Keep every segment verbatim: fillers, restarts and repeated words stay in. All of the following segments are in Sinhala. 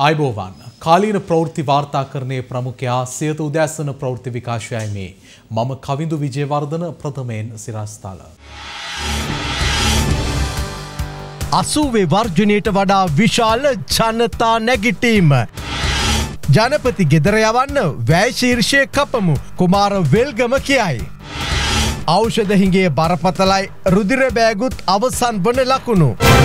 आयबोवान कालीन प्रवृत्ति वार्ताकरणे प्रमुखया सियत उद्यासन प्रवृत्ति विकासයයි මේ මම කවිඳු විජේවර්ධන ප්‍රථමයෙන් සිරස්තල අසූවේ වර්ජනයට වඩා විශාල ජනතා නැගිටීම ජනපති ගෙදර යවන්න වැය ශීර්ෂය කපමු කුමාර වෙල්ගම කියයි ඖෂධ හිඟේ බරපතලයි රුධිර බෑගුත් අවසන් වන ලකුණු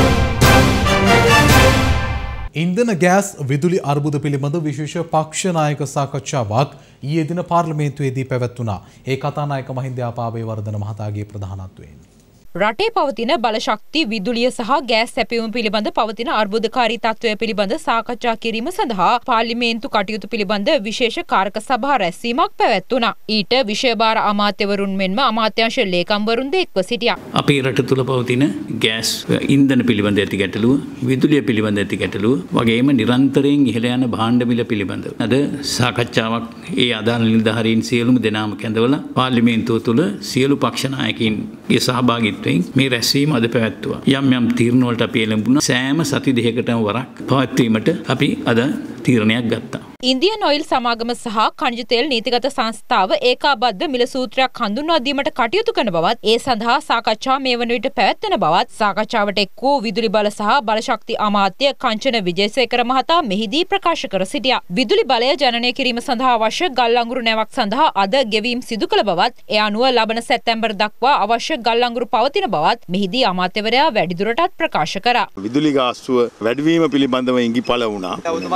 ඉන්ධන ගෑස් විදුලි අර්බුද පිළිබඳ විශේෂ පක්ෂ නායක සාකච්ඡාවක් ඊයේ දින පාර්ලිමේන්තුවේදී පැවැත්වුණා. ඒ කතානායක මහින්ද ආපාබේවර්ධන මහතාගේ ප්‍රධානත්වයෙන් රටේ පවතින බලශක්ති විදුලිය සහ ගෑස් සැපයුම පිළිබඳ පවතින අර්බුදකාරී තත්ත්වය පිළිබඳ සාකච්ඡා කිරීම සඳහා පාර්ලිමේන්තු කටයුතු පිළිබඳ විශේෂ කාරක සභා රැස්වීමක් පැවැත්වුණා. ඊට විෂයභාර අමාත්‍යවරුන් මෙන්ම අමාත්‍යාංශ ලේකම්වරුන්ද එක්ව සිටියා. අපේ රට තුළ පවතින ගෑස් ඉන්ධන පිළිබඳ ඇති ගැටලුව, විදුලිය පිළිබඳ ඇති ගැටලුව වගේම නිරන්තරයෙන් ඉහළ යන භාණ්ඩ මිල පිළිබඳව අද සාකච්ඡාවක් ඒ අදාළ නිලධාරීන් සියලුම දෙනාම කැඳවලා පාර්ලිමේන්තුව තුළ සියලු පක්ෂ නායකයින්ගේ සහභාගීත්වය මේ රැස්වීම අද පැවැත්වුවා. යම් යම් තීරණ වලට අපි එළඹුණා. සෑම සති දෙකකටම වරක් පවත්වීමට අපි අද තීරණයක් ගත්තා. ඉන්දියන් ඔයිල් සමාගම සහ ඛනිජ තෙල් නීතිගත සංස්ථාව ඒකාබද්ධ මිල සූත්‍රයක් හඳුන්වා දීමට කටයුතු කරන බවත් ඒ සඳහා සාකච්ඡා මේ වන විට පැවැත්වෙන බවත් සාකච්ඡාවට එක් වූ විදුලි බල සහ බලශක්ති අමාත්‍ය කංචන විජේසේකර මහතා මෙහිදී ප්‍රකාශ කර සිටියා. විදුලි බලය ජනනය කිරීම සඳහා අවශ්‍ය ගල් අඟුරු නැවක් සඳහා අද ගෙවීම් සිදු කළ බවත් ඒ අනුව ලබන සැප්තැම්බර් දක්වා අවශ්‍ය ගල් අඟුරු පවතින බවත් මෙහිදී අමාත්‍යවරයා වැඩිදුරටත් ප්‍රකාශ කරා. විදුලි ගාස්තුව වැඩිවීම පිළිබඳව ඉඟිපළ වුණා.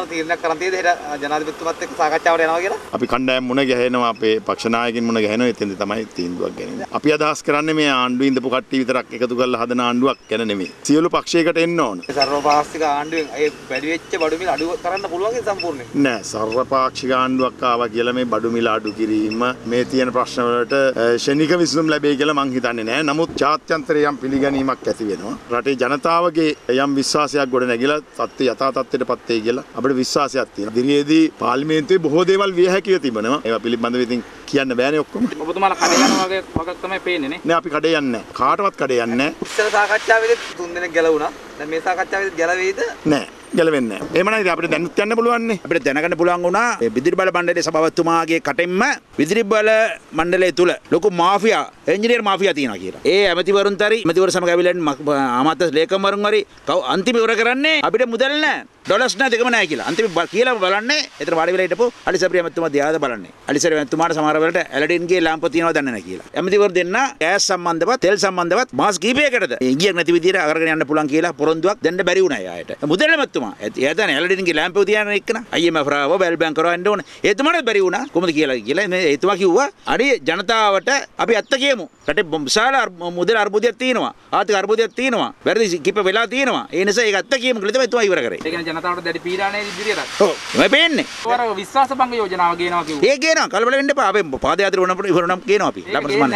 ජනාධිපතිතුමත් එක්ක සාකච්ඡාවට යනවා කියලා. අපි කණ්ඩායම් මුණ ගැහෙනවා අපේ පක්ෂ නායකින් මුණ ගැහෙනවා එතෙන්ද තමයි තීන්දුවක් ගන්නේ. අපි අදහස් කරන්නේ මේ ආණ්ඩුවේ ඉඳපු කට්ටිය විතරක් එකතු කරලා හදන ආණ්ඩුවක් ගැන නෙමෙයි. සියලු පක්ෂයකට එන්න ඕන. සර්වපාක්ෂික ආණ්ඩුවෙන් ඒ වැඩි වෙච්ච බඩු මිල අඩු කරන්න පුළුවන් සම්පූර්ණයෙන්. නෑ සර්වපාක්ෂික ආණ්ඩුවක් ආවා කියලා මේ බඩු මිල අඩු කිරීම මේ තියෙන ප්‍රශ්න වලට ශනික විසඳුම් ලැබෙයි කියලා මං හිතන්නේ නෑ. නමුත් ජාත්‍යන්තරයේ යම් පිළිගැනීමක් ඇති වෙනවා. රටේ ජනතාවගේ යම් විශ්වාසයක් ගොඩ නැගිලා තත්ත්වය යථා තත්ත්වයටපත් වෙයි කියලා අපිට විශ්වාසයක් තියෙනවා. දිරියේදී පාර්ලිමේන්තුවේ බොහෝ දේවල් විය හැකිව තිබෙනවා. ඒවා පිළිබඳව ඉතින් කියන්න බෑනේ ඔක්කොම. ඔබතුමාලා කඩේ යනවා වගේ වගක් තමයි පේන්නේ නේ. නෑ අපි කඩේ යන්නේ නෑ. කාටවත් කඩේ යන්නේ නෑ. ඉස්සර සාකච්ඡාවේදී තුන් දෙනෙක් ගැලවුණා. දැන් මේ සාකච්ඡාවේදී ගැලවෙයිද? නෑ. ගැලවෙන්නේ නැහැ. එහෙම නැත්නම් අපිට දැනුත් යන්න පුළුවන් නේ. අපිට දැනගන්න පුළුවන් වුණා විදුලි බල මණ්ඩලයේ සභාපතිතුමාගේ කටෙන්ම විදුලි බල මණ්ඩලය තුල ලොකු මාෆියා, එන්ජිනියර් මාෆියා තියෙනවා කියලා. ඒ ඇමතිවරුන්තරි, ඇමතිවරු සමග ඇවිල්ලා අමාත්‍ය ලේකම්වරුන් හරි අන්තිම ඉවර කරන්නේ අපිට මුදල් නැහැ. ඩොලර්ස් නැහැ දෙකම නැහැ කියලා. අන්තිම කියලා බලන්නේ. ඒතර වාඩි වෙලා හිටපො අලිසප්‍රිය ඇමතිතුමා දිහාද බලන්නේ. අලිසප්‍රිය ඇමතිතුමාට සමහර වෙලට ඇලඩින්ගේ ලාම්ප තියෙනවද දන්නේ නැහැ කියලා. ඇමතිවරු දෙන්න ගෑස් සම්බන්ධව, තෙල් සම්බන්ධව මාස් කීපයකටද ඉංගියක් නැති විදිහට අරගෙන යන්න පුළුවන් කියලා පොරොන්දුවක් දෙන්න බැරි වුණා යායට. මුදල් ඇමතිතුමා එයාට ඇලඩින්ගේ ලාම්ප තියන එක්කන I M F රාව බැල් බැංක කරවන්න ඕනේ. එතුමාට බැරි වුණා. කොහොමද කියලා කියලා මේ එතුමා කිව්වා අඩි ජනතාවට අපි ඇත්ත කියමු. රටේ විශාල මුදල් අර්බුදයක් තියෙනවා. ආර්ථික අර්බුදයක් තියෙනවා. වැරදි කිප වෙලා තියෙනවා. ඒ නිසා ඒක ඇත්ත කියමු කියලා තමයි එතුමා ඉවර කරේ. ඒ කියන්නේ ජනතාවට දැඩි පීඩානේ ඉදිරියට. ඔව්. මේ පේන්නේ. ඔර විශ්වාස භංග යෝජනාව ගේනවා කිව්වා. ඒ ගේනවා. කලබල වෙන්න එපා. අපි පාදයාත්‍රි වුණාම ඉවරනම් ගේනවා අපි.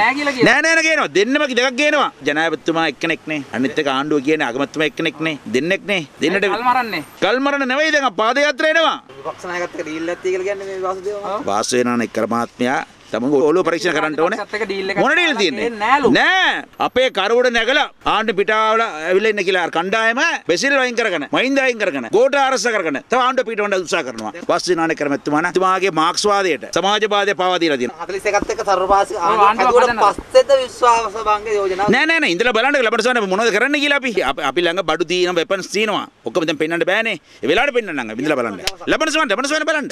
නෑ නෑ නෑ ගේනවා. දෙන්නම දෙකක් ගේනවා. ජනාධිපතිතුමා එක්කෙනෙක් නේ. අනිත් එක ආණ්ඩුව කියන්නේ අගමැතිතුමා එක්කෙනෙක් නේ. දෙන්නෙක් නේ. දෙන්නට කල් මරන්නේ. කල් මරන්නේ නෙවෙයි දැන් පාදයාත්‍රා එනවා. විපක්ෂ නායකත්වයට ඩීල් නැති කියලා කියන්නේ මේ වාසුදේව මහත්තයා. වාසුදේවනාන එක්කර මහත්මයා තමන් ඔළුව පරීක්ෂා කරන්න ඕනේ. මොන ඩීල් තියෙන්නේ? නෑ. අපේ කරුවඩ නැගලා ආණ්ඩු පිටාවල ඇවිල්ලා ඉන්න කියලා කණ්ඩායම බෙසිල් වයින් කරගෙන, මහින්ද වයින් කරගෙන, ගෝඨ ආරක්ෂා කරගෙන තව ආණ්ඩු පිටවන්න උත්සාහ කරනවා. වාසුදේවනාන කරමැතිතුමා තුමාගේ මාක්ස්වාදයට, සමාජවාදයට පාවා දීලා තියෙනවා. හතළිස් එකත් එක්ක සර්වපාක්ෂික ආණ්ඩුවට පස්සෙද විශ්වාස භංග යෝජනාව. නෑ නෑ නෑ ඉඳලා බලන්න ලබනසෝන මොනවද කරන්න කියලා අපි අපි ළඟ බඩු තියෙන වෙපන්ස් තියෙනවා. ඔක්කොම දැන් පෙන්වන්න බෑනේ. ඒ වෙලාවට පෙන්වන්නම්. ඉඳලා බලන්න. ලබනසෝන ලබනසෝන බලන්න.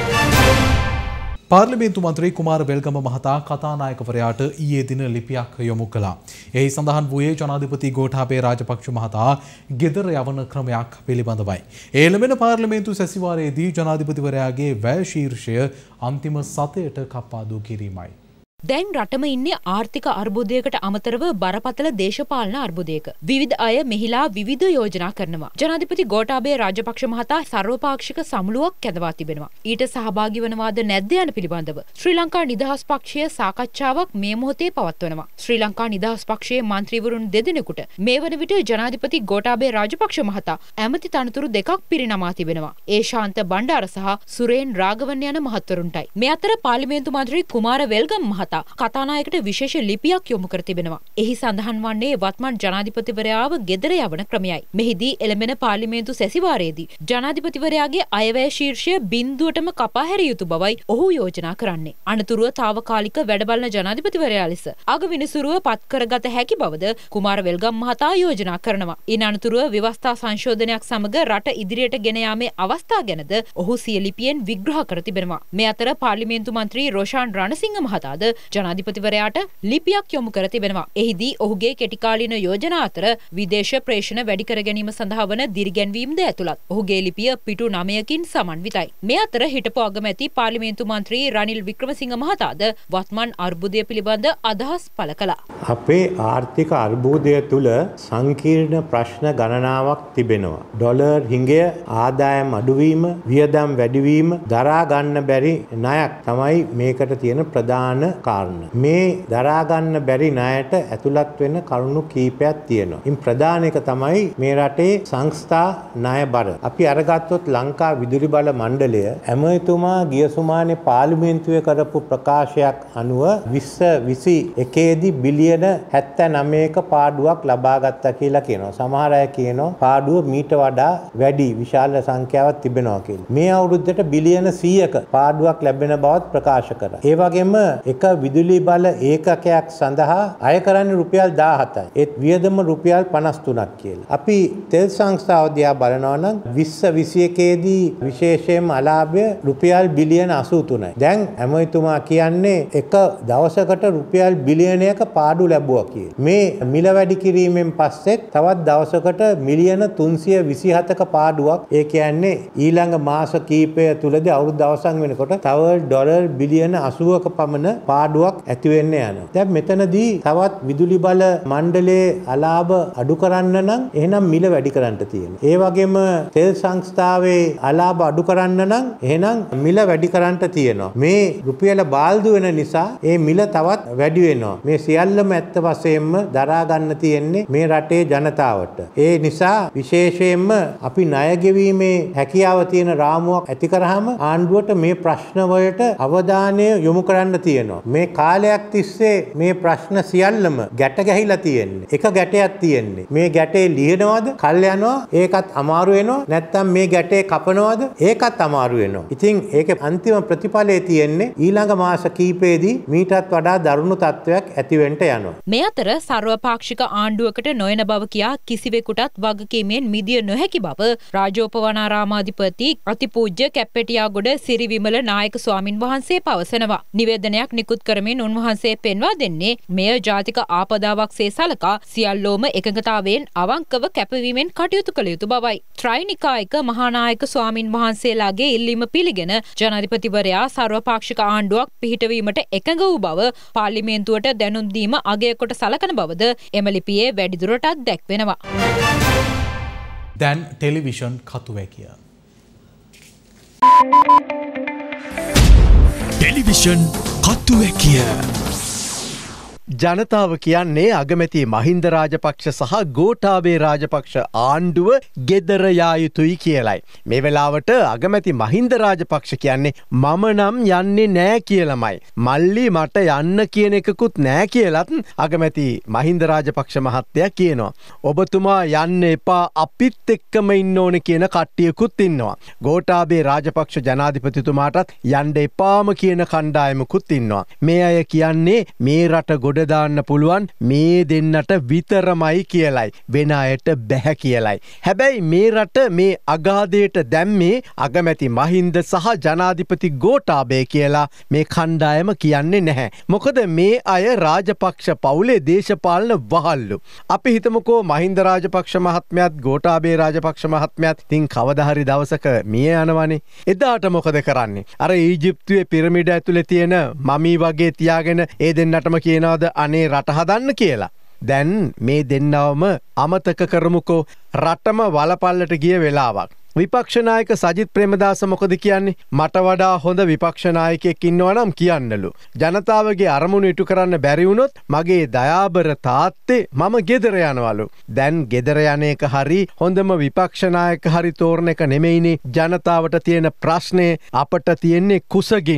පාර්ලිමේන්තු මන්ත්‍රී කුමාර වෙල්ගම මහතා කතානායකවරයාට ඊයේ දින ලිපියක් යොමු කළා. එහි සඳහන් වූයේ ජනාධිපති ගෝඨාභය රාජපක්ෂ මහතා ගෙදර යවන ක්‍රමයක් පිළිබඳවයි. එළඹෙන පාර්ලිමේන්තු සැසිවාරයේදී ජනාධිපතිවරයාගේ වැය ශීර්ෂය අන්තිම සතයට කප්පාදු කිරීමයි. දැන් රටම ඉන්නේ ආර්ථික අර්බුදයකට අමතරව බරපතල දේශපාලන අර්බුදයක. විවිධ අය මෙහිලා විවිධ යෝජනා කරනවා. ජනාධිපති ගෝඨාභය රාජපක්ෂ මහතා සර්වපාක්ෂික සමුළුවක් කැඳවා තිබෙනවා. ඊට සහභාගී වනවාද නැද්ද යන පිළිබඳව ශ්‍රී ලංකා නිදහස් පක්ෂය සාකච්ඡාවක් මේ මොහොතේ පවත්වනවා. ශ්‍රී ලංකා නිදහස් පක්ෂයේ මන්ත්‍රීවරුන් දෙදෙනෙකුට මේ වන විට ජනාධිපති ගෝඨාභය රාජපක්ෂ මහතා ඇමති තනතුරු දෙකක් පිරිනමා තිබෙනවා. ඒ ශාන්ත බණ්ඩාර සහ සුරේන් රාගවන්න යන මහත්වරුන්ටයි. මේ අතර පාර්ලිමේන්තු මන්ත්‍රී කුමාර වෙල්ගම මහතා මහතා කතානායකට විශේෂ ලිපියක් යොමු කර තිබෙනවා. එහි සඳහන් වන්නේ වත්මන් ජනාධිපතිවරයාව ගෙදර යවන ක්‍රමයයි. මෙහිදී එළඹෙන පාර්ලිමේන්තු සැසිවාරයේදී ජනාධිපතිවරයාගේ අයවැය ශීර්ෂය බිඳුවටම කපා හැරිය යුතු බවයි ඔහු යෝජනා කරන්නේ. අනතුරුව තාවකාලික වැඩබලන ජනාධිපතිවරයා ලෙස අගවිනිසුරුව පත් කරගත හැකි බවද කුමාර වෙල්ගම් මහතා යෝජනා කරනවා. ඉන් අනතුරුව ව්‍යවස්ථා සංශෝධනයක් සමග රට ඉදිරියට ගෙන යාමේ අවස්ථා ගැනද ඔහු සිය ලිපියෙන් විග්‍රහ කර තිබෙනවා. මේ අතර පාර්ලිමේන්තු මන්ත්‍රී රෝෂාන් රණසිංහ මහතාද ජනාධිපතිවරයාට ලිපියක් යොමු කර තිබෙනවා. එහිදී ඔහුගේ කෙටිකාලීන යෝජනා අතර විදේශ ප්‍රේෂණ වැඩි කර ගැනීම සඳහා වන දිරිගැන්වීම්ද ඇතුළත්. ඔහුගේ ලිපිය පිටු නවයකින් සමන්විතයි. මේ අතර හිටපු අගමැති පාර්ලිමේන්තු මන්ත්‍රී රනිල් වික්‍රමසිංහ මහතාද වත්මන් අර්බුදය පිළිබඳ අදහස් පළ කළා. අපේ ආර්ථික අර්බුදය තුළ සංකීර්ණ ප්‍රශ්න ගණනාවක් තිබෙනවා. ඩොලර් හිඟය, ආදායම් අඩුවීම, වියදම් වැඩිවීම, දරා ගන්න බැරි ණයක් තමයි මේකට තියෙන ප්‍රධාන කාරණා. මේ දරා ගන්න බැරි ණයට ඇතුළත් වෙන කරුණු කීපයක් තියෙනවා. ඉන් ප්‍රධාන එක තමයි මේ රටේ සංස්ථා ණය බර. අපි අරගත්තොත් ලංකා විදුලි බල මණ්ඩලය ඇමතුමා ගිය සුමානේ පාර්ලිමේන්තුවේ කරපු ප්‍රකාශයක් අනුව විස්ස විසි එකේදී බිලියන හැත්තෑනවයක පාඩුවක් ලබා ගත්තා කියලා කියනවා. සමහර අය කියනවා පාඩුව මීට වඩා වැඩි විශාල සංඛ්‍යාවක් තිබෙනවා කියලා. මේ අවුරුද්දට බිලියන සීයක පාඩුවක් ලැබෙන බවත් ප්‍රකාශ කරා. ඒ වගේම එක විදුලි බල ඒකකයක් සඳහා අය කරන්නේ රුපියල් දාහතයි. ඒත් වියදම රුපියල් පනස් තුනක් කියලා. අපි තෙල් සංස්ථාව දිහා බලනවා නම් විස්ස විසි එකේදී විශේෂයෙන්ම අලාභය රුපියල් බිලියන අසූ තුනයි. දැන් ඇමතුමා කියන්නේ එක දවසකට රුපියල් බිලියනයක පාඩු ලැබුවා කියලා. මේ මිල වැඩි කිරීමෙන් පස්සෙත් තවත් දවසකට මිලියන තුන්සිය විසිහතක පාඩුවක්, ඒ කියන්නේ ඊළඟ මාස කීපය තුලදී අවුරුදු අවසන් වෙනකොට තව ඩොලර් බිලියන අසූවක පමණ පාඩුවක් ඇති වෙන්න යනවා. දැන් මෙතනදී තවත් විදුලි බල මණ්ඩලයේ අලාභ අඩු කරන්න නම් එහෙනම් මිල වැඩි කරන්න තියෙනවා. ඒ වගේම තෙල් සංස්ථාවේ අලාභ අඩු කරන්න නම් එහෙනම් මිල වැඩි කරන්න තියෙනවා. මේ රුපියල බාල්දු වෙන නිසා ඒ මිල තවත් වැඩි වෙනවා. මේ සියල්ලම ඇත්ත වශයෙන්ම දරා ගන්න තියෙන්නේ මේ රටේ ජනතාවට. ඒ නිසා විශේෂයෙන්ම අපි ණය ගෙවීමේ හැකියාව තියෙන රාමුවක් ඇති කරාම ආණ්ඩුවට මේ ප්‍රශ්න වලට අවධානය යොමු කරන්න තියෙනවා. මේ කාලයක් තිස්සේ මේ ප්‍රශ්න සියල්ලම ගැට ගැහිලා තියෙන්නේ. එක ගැටයක් තියෙන්නේ. මේ ගැටේ ලියනවද? කල් යනවා. ඒකත් අමාරු වෙනවා. නැත්තම් මේ ගැටේ කපනවද? ඒකත් අමාරු වෙනවා. ඉතින් ඒකේ අන්තිම ප්‍රතිඵලය තියෙන්නේ ඊළඟ මාස කීපෙදී මීටත් වඩා දරුණු තත්ත්වයක් ඇති වෙන්න යනවා. මේ අතර සර්වපාක්ෂික ආණ්ඩුවකට නොයන බව කියා කිසිවෙකුටත් වගකීමෙන් මිදිය නොහැකි බව රාජෝපවනාරාමාධිපති අතිපූජ්‍ය කැප්පෙටියාගොඩ සිරි විමල නායක ස්වාමින් වහන්සේ පවසනවා. නිවේදනයක් නිකුත් කරමින් උන්වහන්සේ පෙන්වා දෙන්නේ මෙය ජාතික ආපදාවක්සේ සලකා සියල්ලෝම එකඟතාවයෙන් අවංකව කැපවීමෙන් කටයුතු කළ යුතු බවයි. ත්‍රෛනිකායක මහානායක ස්වාමින් වහන්සේලාගේ ඉල්ලීම පිළිගෙන ජනාධිපතිවරයා සර්වපාක්ෂික ආණ්ඩුවක් පිහිටවීමට එකඟ වූ බව පාර්ලිමේන්තුවට දැනුම් දීම අගය කොට සලකන බවද එම ලිපියේ වැඩිදුරටත් දැක්වෙනවා. දැන් ටෙලිවිෂන් කතුවැකිය. ටෙලිවිෂන් කතුවැකිය. ජනතාව කියන්නේ අගමැති මහින්ද රාජපක්ෂ සහ ගෝඨාභය රාජපක්ෂ ආණ්ඩුව ගෙදර යා යුතුයි කියලයි. මේ වෙලාවට අගමැති මහින්ද රාජපක්ෂ කියන්නේ මම නම් යන්නේ නෑ කියලමයි. මල්ලි මට යන්න කියන එකකුත් නෑ කියලත් අගමැති මහින්ද රාජපක්ෂ මහත්තයා කියනවා. ඔබතුමා යන්න එපා අපිත් එක්කම ඉන්න ඕනේ කියන කට්ටියකුත් ඉන්නවා. ගෝඨාභය රාජපක්ෂ ජනාධිපතිතුමාටත් යන්න එපාම කියන කණ්ඩායමකුත් ඉන්නවා. මේ අය කියන්නේ මේ රට ගොඩ දාන්න පුළුවන් මේ දෙන්නට විතරමයි කියලයි. වෙන අයට බැහැ කියලයි. හැබැයි මේ රට මේ අගාධයට දැම්මේ අගමැති මහින්ද සහ ජනාධිපති ගෝඨාභය කියලා මේ කණ්ඩායම කියන්නේ නැහැ. මොකද මේ අය රාජපක්ෂ පවුලේ දේශපාලන වහල්ලු. අපි හිතමුකෝ මහින්ද රාජපක්ෂ මහත්මයාත් ගෝඨාභය රාජපක්ෂ මහත්මයාත් තින් කවදා හරි දවසක මිය යනවනේ. එදාට මොකද කරන්නේ? අර ඊජිප්තුවේ පිරමිඩ ඇතුලේ තියෙන මමී වගේ තියාගෙන ඒ දෙන්නටම කියනවාද අනේ රට හදන්න කියලා. දැන් මේ දෙන්නවම අමතක කරමුකෝ. රටම වලපල්ලට ගිය වෙලාවක්. විපක්ෂනායක සජිත් ප්‍රේමදාස මොකද කියන්නේ? මට වඩා හොඳ විපක්ෂනායකයෙක් ඉන්නවා නම් කියන්නලු. ජනතාවගේ අරමුණු ඉටු කරන්න බැරි වුණොත් මගේ දයාබර තාත්තේ මම ගෙදර යනවලු. දැන් ගෙදර යන එක හරි හොඳම විපක්ෂනායක හරි තෝරන එක නෙමෙයිනේ ජනතාවට තියෙන ප්‍රශ්නේ. අපට තියෙන්නේ කුසගින්න.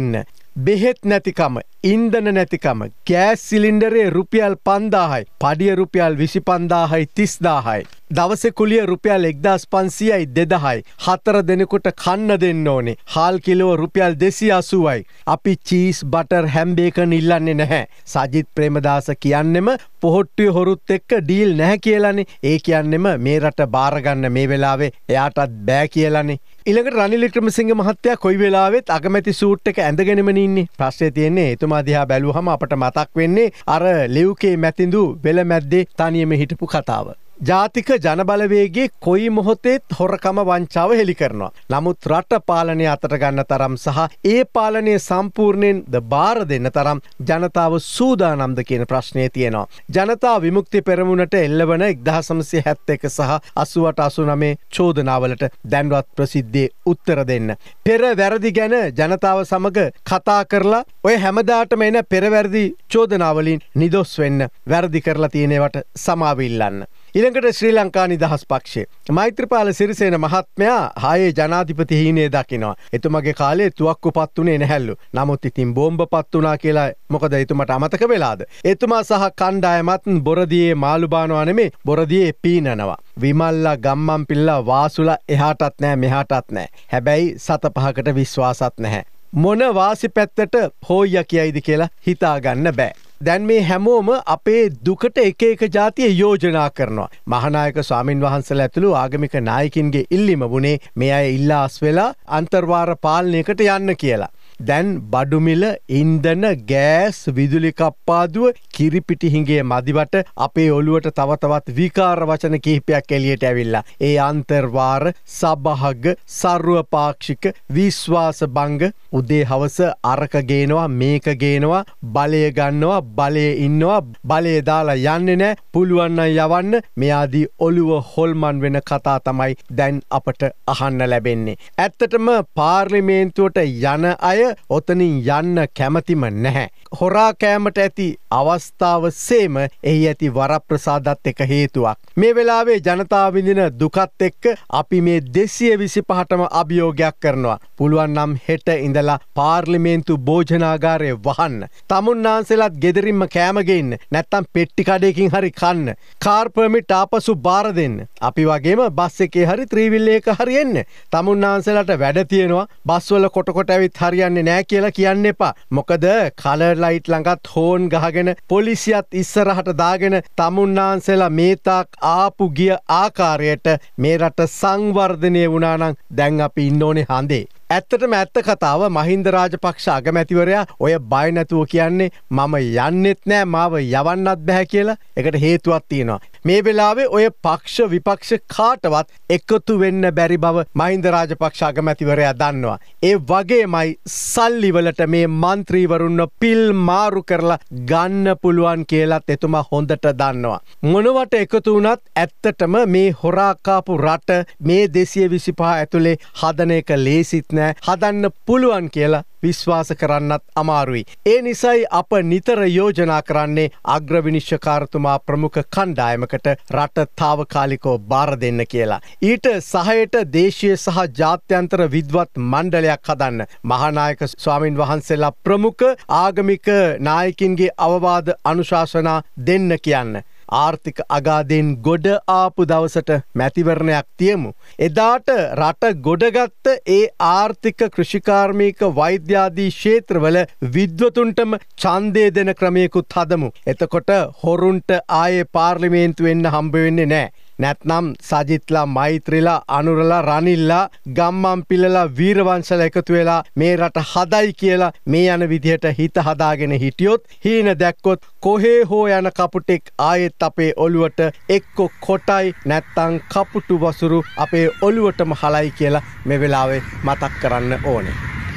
බෙහෙත් නැතිකම, ඉන්ධන නැතිකම, ගෑස් සිලින්ඩරේ රුපියල් පන්දාහයි, පඩිය රුපියල් විසි පන්දාහයි තිස්දාහයි. දවසේ කුලිය රුපියල් එක්දාස් පන්සීයයි දෙදහයි. හතර දෙනෙකුට කන්න දෙන්න ඕනේ. හාල් කිලෝ රුපියල් දෙසිය අසූවයි. අපි චීස් බටර් හැම් බේකන් ඉල්ලන්නේ නැහැ. සජිත් ප්‍රේමදාස කියන්නෙම පොහොට්ටුවේ හොරුත් එක්ක ඩීල් නැහැ කියලානේ. ඒ කියන්නෙම මේ රට බාරගන්න මේ වෙලාවේ එයාටත් බෑ කියලානේ. ඊළඟට රනිල් වික්‍රමසිංහ මහත්තයා කොයි වෙලාවෙත් අගමැති සූට් එක ඇඳගෙනම ඉන්නේ. ප්‍රශ්නේ තියෙන්නේ එතුමා දිහා බැලුවහම අපට මතක් වෙන්නේ අර ලියුකේ මැතිඳු වෙල මැද්දේ තනියම හිටපු කතාව. ජාතික ජනබලවේගේ කොයි මොහොතේත් හොරකම වංචාව හෙළි කරනවා. නමුත් රට පාලනය අතට ගන්න තරම් සහ ඒ පාලනය සම්පූර්ණයෙන් ද බාර දෙන්න තරම් ජනතාව සූදානම්ද කියන ප්‍රශ්නය තියෙනවා. ජනතා විමුක්ති පෙරමුණට එල්ලවන එක්දහස් නවසිය හැත්තෑ එක සහ අසූ අට අසූ නවය චෝදනාවලට දැන්වත් ප්‍රසිද්ධියේ උත්තර දෙන්න. පෙර වැරදි ගැන ජනතාව සමග කතා කරලා ඔය හැමදාටම එන පෙරවැරදි චෝදනාවලින් නිදොස් වෙන්න, වැරදි කරලා තියෙනවට සමාව ඉල්ලන්න. ඊළඟට ශ්‍රී ලංකා නිදහස් පක්ෂය මෛත්‍රීපාල සිරිසේන මහත්මයා හායේ ජනාධිපති හීනේ දකිනවා. එතුමගේ කාලේ තුවක්කු පත් වුණේ නැහැලු. නමුත් ඉතින් බෝම්බ පත් වුණා කියලා මොකද එතුමට අමතක වෙලාද? එතුමා සහ කණ්ඩායමත් බොරදියේ මාළු බානවා නෙමේ, බොරදියේ පීනනවා. විමල්ලා ගම්මන් පිල්ලා වාසුලා එහාටත් නැහැ මෙහාටත් නැහැ. හැබැයි සත පහකට විශ්වාසත් නැහැ. මොන වාසි පැත්තට හොයියා කියයිද කියලා හිතා ගන්න බෑ. දැන් මේ හැමෝම අපේ දුකට එක එක ජාතිය යෝජනා කරනවා. මහානායක ස්වාමින් වහන්සේලා ඇතුළු ආගමික නායකින්ගේ ඉල්ලීම වුණේ මේ අය ඉල්ලාස් වෙලා අන්තර්වාර පාලනයකට යන්න කියලා. දැන් බඩුමිල, ඉන්ධන, ගෑස්, විදුලි කප්පාදුව, කිරිපිටි හිඟේ මදිවට අපේ ඔළුවට තව තවත් විකාර වචන කිහිපයක් එළියට ඇවිල්ලා. ඒ අන්තර්වාර, සබහග, සර්වපාක්ෂික, විශ්වාස භංග, උදේ හවස අරක ගේනවා, මේක ගේනවා, බලය ගන්නවා, බලයේ ඉන්නවා, බලය දාලා යන්නේ නැහැ, පුළුවන් නම් යවන්න, මේ ආදී ඔළුව හොල්මන් වෙන කතා තමයි දැන් අපට අහන්න ලැබෙන්නේ. ඇත්තටම පාර්ලිමේන්තුවට යන අය ඔතනින් යන්න කැමතිම නැහැ. හොරා කෑමට ඇති අවස්ථාව සේම එහි ඇති වරප්‍රසාදත් එක හේතුවක්. මේ වෙලාවේ ජනතාව විඳින දුකත් එක්ක අපි මේ දෙසිය විසිපහටම අභියෝගයක් කරනවා. පුළුවන් නම් හෙට ඉඳලා පාර්ලිමේන්තු භෝජනාගාරය වහන්න. තමුන්නාන්සෙලාත් ගෙදරින්ම කෑම ගේන්න. නැත්තම් පෙට්ටි කඩේකින් හරි කන්න. කාර් පර්මිට් ආපසු බාර දෙන්න. අපි වගේම බස් එකේ හරි ත්‍රිවිල් එකක හරි එන්න. තමුන්නාන්සෙලාට වැඩ තියෙනවා. බස් වල කොට කොට ඇවිත් හරියන්නේ නෑ කියලා කියන්න එපා. මොකද කලර් ලයිට් ළඟත් හෝන් ගහගෙන පොලිසියත් ඉස්සරහට දාගෙන තමුන්නාන්සෙලා මේ තාක් ආපු ගිය ආකාරයට මේ රට සංවර්ධනය වුණා නම් දැන් අපි ඉන්න ඕනේ හඳේ. ඇත්තටම ඇත්ත කතාව මහින්ද රාජපක්ෂ අගමැතිවරයා ඔය බය නැතුව කියන්නේ මම යන්නෙත් නෑ මාව යවන්නත් බෑ කියලා. ඒකට හේතුවක් තියෙනවා. මේ වෙලාවේ ඔය පක්ෂ විපක්ෂ කාටවත් එකතු වෙන්න බැරි බව මහින්ද රාජපක්ෂ අගමැතිවරයා දන්නවා. ඒ වගේමයි සල්ලි වලට මේ മന്ത്രിවරුන්ව පිල් මාරු කරලා ගන්න පුළුවන් කියලාත් එතුමා හොඳට දන්නවා. මොනවට එකතු වුණත් ඇත්තටම මේ හොරා කාපු රට මේ දෙසිය විසිපහ ඇතුලේ හදන එක ලේසිත් නෑ. හදන්න පුළුවන් කියලා විශ්වාස කරන්නත් අමාරුයි. ඒ නිසයි අප නිතර යෝජනා කරන්නේ අග්‍රවිනිශ්චකාරතුමා ප්‍රමුඛ කණ්ඩායමකට රට තාවකාලිකව බාර දෙන්න කියලා. ඊට සහයට දේශීය සහ ජාත්‍යන්තර විද්වත් මණ්ඩලයක් හදන්න. මහානායක ස්වාමින් වහන්සේලා ප්‍රමුඛ ආගමික නායකින්ගේ අවවාද අනුශාසනා දෙන්න කියන්න. ආර්ථික අගාධයෙන් ගොඩ ආපු දවසට මැතිවරණයක් තියමු. එදාට රට ගොඩගත්ත ඒ ආර්ථික කෘෂිකාර්මික වෛද්‍යාදී ක්ෂේත්‍රවල විද්වතුන්ටම ඡන්දය දෙන ක්‍රමයකුත් හදමු. එතකොට හොරුන්ට ආයේ පාර්ලිමේන්තු වෙන්න හම්බ වෙන්නේ නැහැ. නැත්නම් සජිත්ලා, මෛත්‍රීලා, අනුරලා, රනිල්ලා, ගම්මන් පිල්ලලා, වීරවංශලා එකතු වෙලා මේ රට හදයි කියලා මේ යන විදිහට හිත හදාගෙන හිටියොත් හීන දැක්කොත් කොහේ හෝ යන කපුටෙක් ආයෙත් අපේ ඔළුවට එක්ක කොටයි නැත්නම් කපුටු වසුරු අපේ ඔළුවටම හලයි කියලා මේ වෙලාවේ මතක් කරන්න ඕනේ.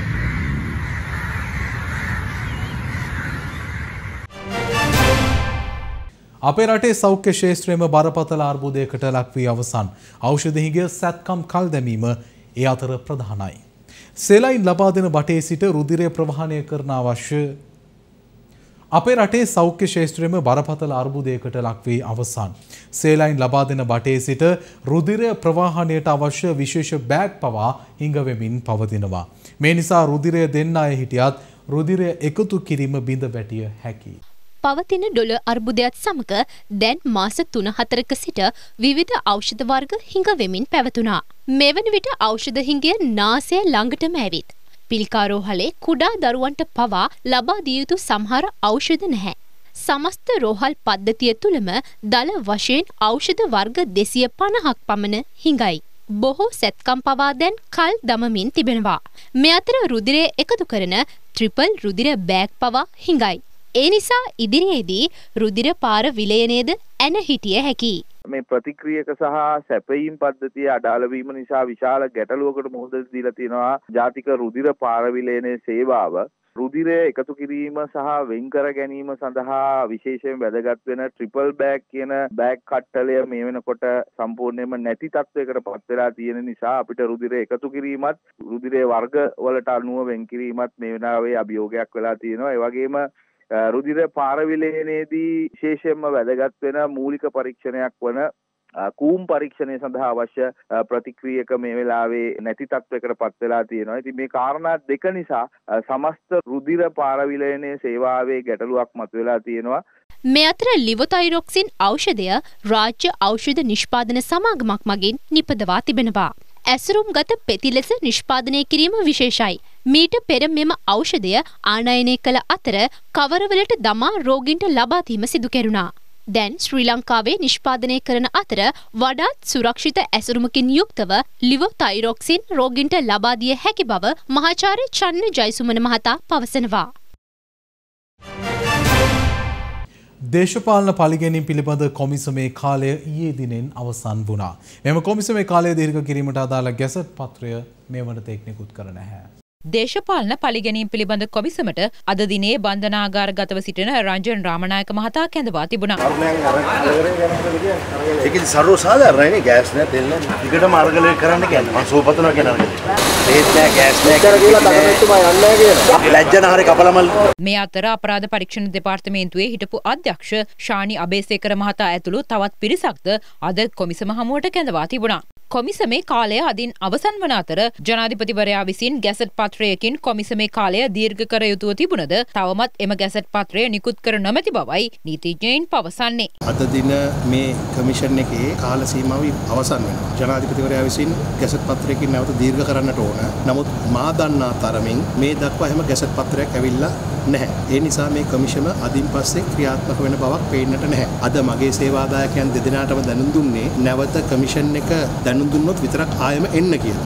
අපේ රටේ සෞඛ්‍ය ශේෂ්ත්‍රයේම බරපතල අර්බුදයකට ලක් වී අවසන්. ඖෂධ හිඟය සැත්කම් කල් දැමීම ඒ අතර ප්‍රධානයි. සෙලයින් ලබා දෙන බටේ සිට රුධිරය ප්‍රවාහනය කරන අවශ්‍ය අපේ රටේ සෞඛ්‍ය ශේෂ්ත්‍රයේම බරපතල අර්බුදයකට ලක් වී අවසන්. සෙලයින් ලබා දෙන බටේ සිට රුධිරය ප්‍රවාහනයට අවශ්‍ය විශේෂ බෑග් පවා හිඟ වෙමින් පවතිනවා. මේ නිසා රුධිරය දෙන්න අය හිටියත් රුධිරය එකතු කිරීම බිඳ වැටිය හැකියි. පවතින ඩොලර් අර්බුදයත් සමග දැන් මාස තුන හතරක සිට විවිධ ඖෂධ වර්ග හිඟ වෙමින් පැවතුණා. මෙවන විට ඖෂධ හිඟය නාසය ළඟටම ඇවිත්. පිළිකාරෝහලේ කුඩා දරුවන්ට පවා ලබා දිය යුතු සමහර ඖෂධ නැහැ. සමස්ත රෝහල් පද්ධතිය තුළම දල වශයෙන් ඖෂධ වර්ග දෙසිය පනහක් පමණ හිඟයි. බොහෝ සැත්කම් පවා දැන් කල් දමමින් තිබෙනවා. මේ අතර රුධිරය එකතු කරන ට්‍රිපල් රුධිර බෑග් පවා හිඟයි. ඒ නිසා ඉදිරියේදී රුධිර පාර විලයනයේද ඇන හිටිය හැකියි. මේ ප්‍රතික්‍රියක සහ සැපයීම් පද්ධතිය අඩාල වීම නිසා විශාල ගැටලුවකට මුහුණ දීලා තියෙනවා ජාතික රුධිර පාර විලයනයේ සේවාව. රුධිරය එකතු කිරීම සහ වෙන් කර ගැනීම සඳහා විශේෂයෙන් වැදගත් වෙන ට්‍රිපල් බෑග් කියන බෑග් කට්ටලය මේ වෙනකොට සම්පූර්ණයෙන්ම නැති තත්වයකට පත් වෙලා තියෙන නිසා අපිට රුධිරය එකතු කිරීමත් රුධිරයේ වර්ග වලට අනුව වෙන් කිරීමත් මේ වෙනාවේ අභියෝගයක් වෙලා තියෙනවා. ඒ වගේම රුධිර පාර විලයනයේදී විශේෂයෙන්ම වැදගත් වෙන මූලික පරීක්ෂණයක් වන කූම් පරීක්ෂණය සඳහා අවශ්‍ය ප්‍රතික්‍රියක මේ වෙලාවේ නැති තත්වයකට පත් වෙලා තියෙනවා. ඉතින් මේ කාරණා දෙක නිසා සමස්ත රුධිර පාර විලයනයේ සේවාවේ ගැටලුවක් මතුවලා තියෙනවා. මේ අතර ලිවොතයිරොක්සින් ඖෂධය රාජ්‍ය ඖෂධ නිෂ්පාදන සමාගමක් මගින් නිපදවා තිබෙනවා. ඇසුරුම්ගත පෙති ලෙස නිෂ්පාදනය කිරීම විශේෂයි. මීට පෙර මෙම ඖෂධය ආනයනය කළ අතර කවරවලට දමා රෝගීන්ට ලබා දීම සිදු කෙරුණා. දැන් ශ්‍රී ලංකාවේ නිෂ්පාදනය කරන අතර වඩාත් සුරක්ෂිත ඇසුරුමකින් යුක්තව ලිවොතයිරොක්සින් රෝගීන්ට ලබා දිය හැකි බව මහාචාර්ය චන්න ජයසුමන මහතා පවසනවා. දේශපාලන පලිගැනීම් පිළිබඳ කොමිසමේ කාලය ඊයේ දිනෙන් අවසන් වුණා. මෙම කොමිසමේ කාලය දීර්ඝ කිරීමට අදාළ ගැසට් පත්‍රය මේ වන තෙක් නිකුත් කර නැහැ. දේශපාලන පලිගැනීම් පිළිබඳ කොමිසමට අද දිනේ බන්ධනාගාරගතව සිටින රංජන් රාමනායක මහතා කැඳවා තිබුණා. ඒකේ සර්ව සාධාරණයි ගෑස් නෑ තෙල් නෑ. ටිකටම අරගල කරන්න කියන්නේ. මම සෝපතනවා කියන අරගල. තේත් නෑ ගෑස් නෑ කියලා තකමැතුමා යන්නේ නෑ කියලා. ලැජ්ජනහරි කපලමල්. මේ අතර අපරාධ පරීක්ෂණ දෙපාර්තමේන්තුවේ හිටපු අධ්‍යක්ෂ ශානි අබේසේකර මහතා ඇතුළු තවත් පිරිසක්ද අද කොමිසම හමුවට කැඳවා තිබුණා. කොමිසමේ කාලය අදින් අවසන් වන අතර ජනාධිපතිවරයා විසින් ගැසට් පත්‍රයකින් කොමිසමේ කාලය දීර්ඝ කර යුතුව තිබුණද තවමත් එම ගැසට් පත්‍රය නිකුත් කර නොමැති බවයි නීතිඥයින් පවසන්නේ. අද දින මේ කමිෂන් එකේ කාල සීමාව අවසන් වෙනවා. ජනාධිපතිවරයා විසින් ගැසට් පත්‍රයකින් නැවත දීර්ඝ කරන්නට ඕන. නමුත් මා දන්නා තරමින් මේ දක්වා හැම ගැසට් පත්‍රයක් ඇවිල්ලා නැහැ. ඒ නිසා මේ කමිෂම අදින් පස්සේ ක්‍රියාත්මක වෙන බවක් පේන්නට නැහැ. අද මගේ සේවාදායකයන් දෙදෙනාටම දැනුම් දුන්නේ නැවත කමිෂන් එක දැනුම් දුන්නොත් විතරක් ආයෙම එන්න කියලා.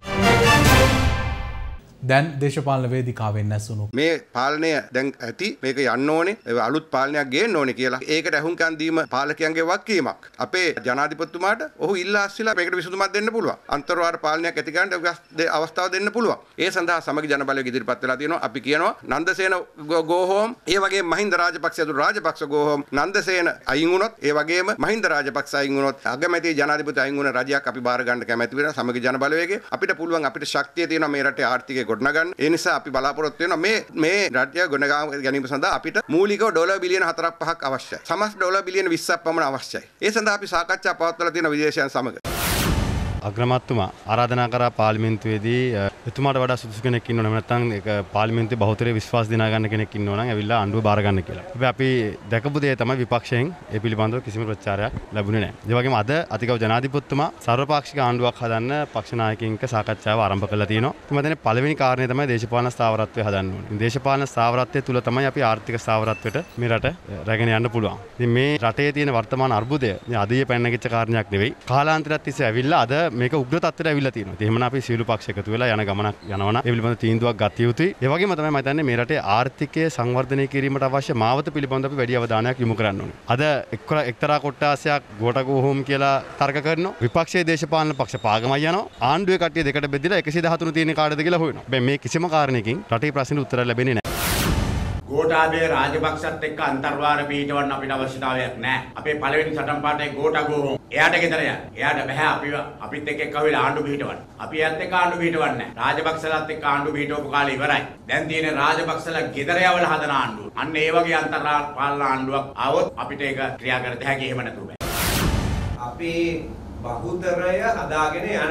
දැන් දේශපාලන වේදිකාවෙන් නැසුණු මේ පාලනය දැන් ඇති මේක යන්න ඕනේ අලුත් පාලනයක් ගේන්න ඕනේ කියලා ඒකට අහුම්කම් දීම පාලකයන්ගේ වගකීමක්. අපේ ජනාධිපතිතුමාට ඔහු ඉල්ලා අස්සිලා මේකට විසඳුමක් දෙන්න පුළුවන්. අන්තර්වාද පාලනයක් ඇති ගන්න අවස්ථාව දෙන්න පුළුවන්. ඒ සඳහා සමගි ජනබලවේග ඉදිරිපත් වෙලා තියෙනවා. අපි කියනවා නන්දසේන go home, ඒ වගේම මහින්ද රාජපක්ෂ ඇතුළු රාජපක්ෂ go home. නන්දසේන අයින් වුණොත්, ඒ වගේම මහින්ද රාජපක්ෂ අයින් වුණොත්, අගමැති ජනාධිපති අයින් වුණ රජයක් අපි බාර ගන්න කැමැති වෙනවා. සමගි ජනබලවේගය අපිට පුළුවන්, අපිට ශක්තිය තියෙනවා මේ රටේ ආර්ථිකය ගොඩනගන්න. ඒ නිසා අපි බලාපොරොත්තු වෙනවා මේ මේ රටය ගොඩනගා ගැනීම සඳහා අපිට මූලිකව ඩොලර් බිලියන හතරක් පහක් අවශ්‍යයි. සමස්ත ඩොලර් බිලියන විස්සක් පමණ අවශ්‍යයි. ඒ සඳහා අපි සාකච්ඡා පවත්වලා තියෙන විදේශයන් සමග. අග්‍රමත්තුමා ආරාධනා කරා පාර්ලිමේන්තුවේදී එතුමාට වඩා සුදුසු කෙනෙක් ඉන්නව නැත්නම් ඒක පාර්ලිමේන්තුවේ බහුතරය විශ්වාස දිනා ගන්න කෙනෙක් ඉන්නව නම් ඇවිල්ලා ආණ්ඩුව බාර ගන්න කියලා. හැබැයි අපි දැකපු දේ තමයි විපක්ෂයෙන් ඒ පිළිබඳව කිසිම ප්‍රචාරයක් ලැබුණේ නැහැ. ඒ වගේම අද අතිගව ජනාධිපතිතුමා සර්වපාක්ෂික ආණ්ඩුවක් හදන්න පක්ෂ නායකයින්ක සාකච්ඡාව ආරම්භ කළා තියෙනවා. මම හිතන්නේ පළවෙනි කාරණේ තමයි දේශපාලන ස්ථාවරත්වය හදන්න ඕනේ. දේශපාලන ස්ථාවරත්වය තුල තමයි අපි ආර්ථික ස්ථාවරත්වයට මේ රට රැගෙන යන්න පුළුවන්. ඉතින් මේ රටේ තියෙන වර්තමාන අර්බුදය අදියේ පැන නැගිච්ච කාරණයක් නෙවෙයි. කාලාන්තරයක් තිස්සේ ඇවිල්ලා අද මේක උග්‍ර තත්ත්වයට ඇවිල්ලා තියෙනවා. ඉතින් එහෙමනම් අපි සියලු පක්ෂ එකතු වෙලා යන ගමනක් යනවනම් ඒ පිළිබඳ තීන්දුවක් ගත යුතුයි. ඒ වගේම තමයි මම හිතන්නේ මේ රටේ ආර්ථිකය සංවර්ධනය කිරීමට අවශ්‍ය මාවත පිළිබඳව අපි වැඩි අවධානයක් යොමු කරන්න ඕනේ. අද එක්තරා කොට්ටාසයක් ගෝඨගෝ හෝම් කියලා තර්ක කරනවා. විපක්ෂයේ දේශපාලන පක්ෂ පාගමයි යනවා. ආණ්ඩුවේ කට්ටිය දෙකට බෙදලා එකසිය දහතුන තියෙන කාටද කියලා හොයනවා. හැබැයි මේ කිසිම කාරණයකින් රටේ ප්‍රශ්නෙට උත්තර ලැබෙන්නේ නැහැ. ගෝඨාභය රාජපක්ෂත් එක්ක අන්තර්වාද පිටවන්න අපිට අවශ්‍යතාවයක් නැහැ. අපේ පළවෙනි සටන් පාඨයේ ගෝඨගෝ හෝම්. එයාට ගෙදර යන්න. එයාට බෑ අපි අපිත් එක්ක එක්කවිලා ආණ්ඩු පිටවන්න. අපි යත් එක්ක ආණ්ඩු පිටවන්නේ නැහැ. රාජපක්ෂලත් එක්ක ආණ්ඩු පිටවපු කාලේ ඉවරයි. දැන් තියෙන රාජපක්ෂලා ගෙදර යවලා හදන ආණ්ඩුව. අන්න ඒ වගේ අන්තර්වාද පාලන ආණ්ඩුවක් ආවොත් අපිට ඒක ක්‍රියා කර දෙහැකි එහෙම නැතුව බෑ. අපි බහුතරය හදාගෙන යනවා.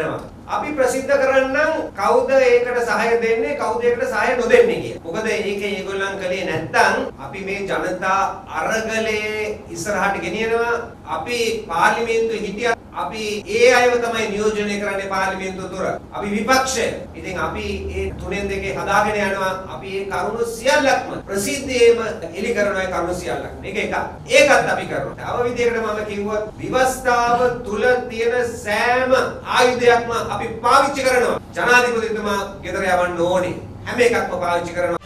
අපි ප්‍රසිද්ධ කරන්නම් කවුද ඒකට සහාය දෙන්නේ කවුද ඒකට සහාය නොදෙන්නේ කියලා. මොකද ඒකේ ඒගොල්ලන් කලේ නැත්තම් අපි මේ ජනතා අරගලේ ඉස්සරහට ගෙනියනවා. අපි පාර්ලිමේන්තුවේ හිටියා අපි ඒ අයව තමයි නියෝජනය කරන්නේ පාර්ලිමේන්තුව තුර. අපි විපක්ෂය. ඉතින් අපි ඒ තුනෙන් දෙකේ හදාගෙන යනවා. අපි ඒ කරුණු සියල්ලක්ම ප්‍රසිද්ධියේම එලි කරනවා ඒ කරුණු සියල්ලක්. මේක එකක්. ඒකත් අපි කරනවා. තව විදිහකට මම කිව්වොත් විවස්ථාව තුල තියෙන සෑම ආයුධයක්ම අපි පාවිච්චි කරනවා. ජනාධිපතිතුමා ගෙදර යවන්න ඕනේ. හැම එකක්ම පාවිච්චි කරනවා.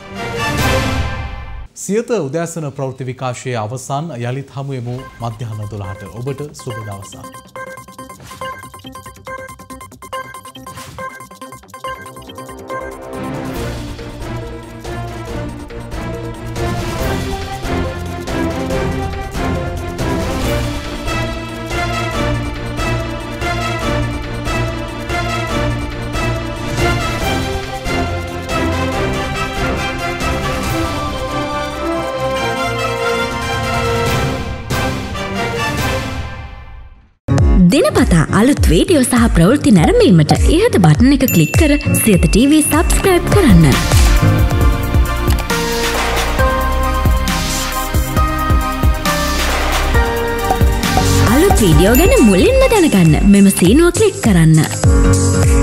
සියත උදෑසන ප්‍රවෘත්ති විකාශයේ අවසන් යළිත් හමුවෙමු මධ්‍යහන දොළහට. ඔබට සුබ දවසක්. දිනපතා අලුත් වීඩියෝ සහ ප්‍රවෘත්ති නැරඹීමට ඉහත බටන් එක ක්ලික් කර සියත ටීවී සබ්ස්ක්‍රයිබ් කරන්න. අලුත් වීඩියෝ ගැන මුලින්ම දැනගන්න මෙම සීනුව ක්ලික් කරන්න.